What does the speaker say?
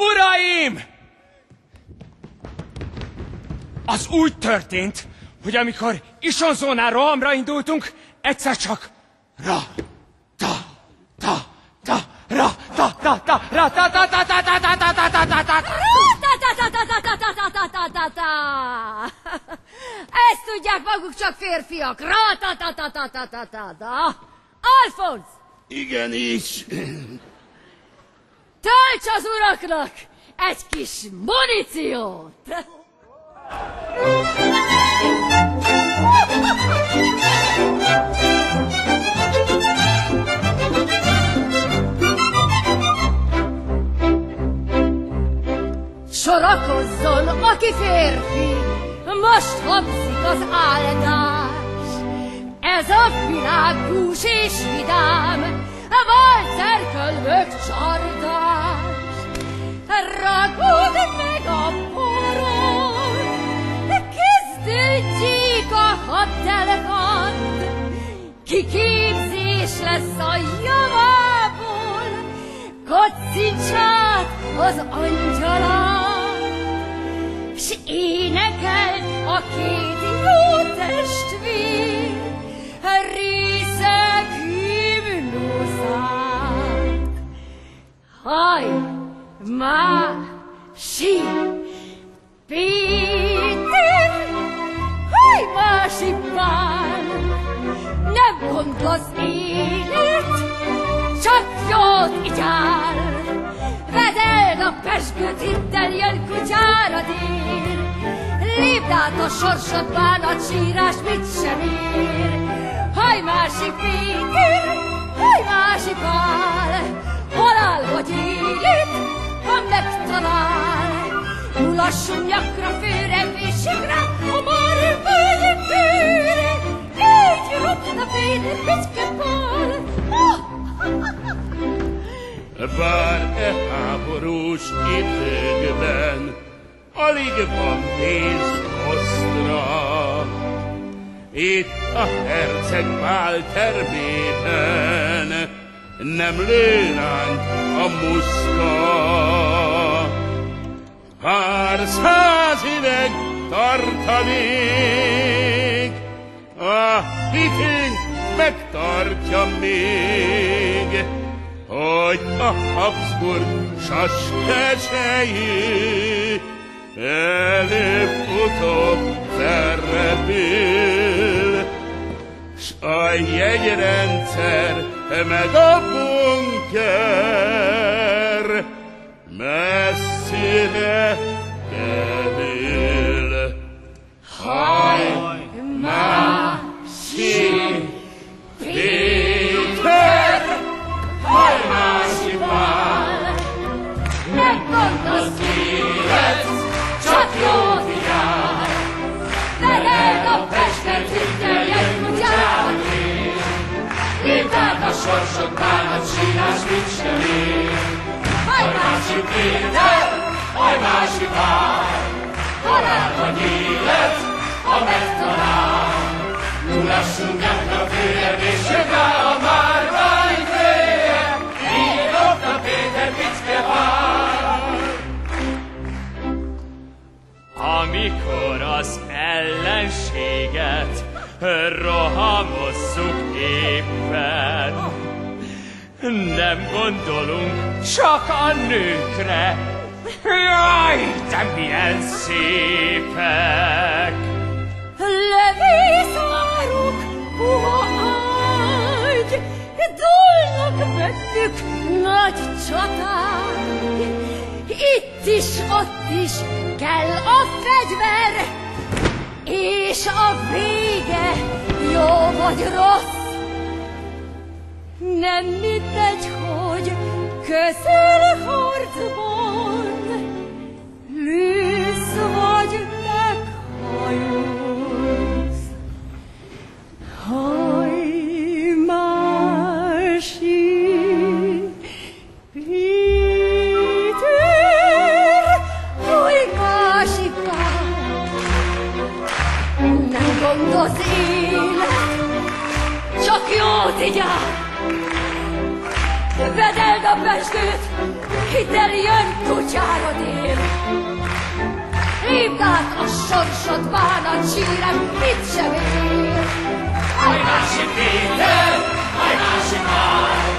Uraim! Az úgy történt, hogy amikor Isonzónál rohamra indultunk, egyszer csak Ezt tudják maguk csak férfiak. Alfonz! Igenis. Tölts az uraknak egy kis muníciót! Sorakozzon, aki férfi, most hangzik az áldás. Ez a világ bús és vidám, valcerkölvök csardás. Ragud meg a poron, kezdődjék a haddelkand. Kiképzés lesz a javából, kocincs át az angyalát, s énekelt a két jó testvér részeg himnuszát. Hajmási Péter, hajmási Pál, nem gond az élet, csak jót igyál. Vedd el a pezsgőt, hiddel jön kutyára dél. Lépd át a sorsod, bánat, sírás, mit sem ér. Hajmási Péter, hajmási Pál, halál vagy élet, ha megtalál. Mulassunk nyakra, főre, fésségre, a marvai főre. Így rúgta Péter, picke Pál. Bár háborús időkben alig van pénz osztra, itt a herceg Pál termében nem lőnánk a muszka. Pár 100 évig tartanék, a hitünk megtartja még, hogy a Habsburg saskecsei előbb-utóbb felrepül, s a jegyrendszer meg a bunker messzire kerül. Hajmási Péter, hajmási Pál, nem gond az élet, csak jót igyál. Vedd el a pestet, hiddel jön kutyára dél. Lépd át a sorsod, bánat, sírás, mit sem ér. Hajmási Péter, hajmási Pál, halál vagy élet, ha megtalál. Mulassunk nyakra, főre, vések rá a márvány fője. Így lopta Péter, picke Pál. Amikor az ellenséget rohamozzuk éppen, nem gondolunk csak a nőkre. Jaj, de milyen szépek! Levészárok, puha ágy, dúlnak bennük nagy csaták. Itt is, ott is kell a fegyver, és a vége jó vagy rossz. Nem mindegy, hogy közelharcban lősz vagy meghajolsz. Hajmási Péter, hajmási Pál, nem gond az élet, csak jót igyál. Vedd el a pezsgőt, Hitel jön, kutyárod ér. Lépd át a sorsod, bánat sírem, mit sem ér. Hajnási Péter, hajnási Pál,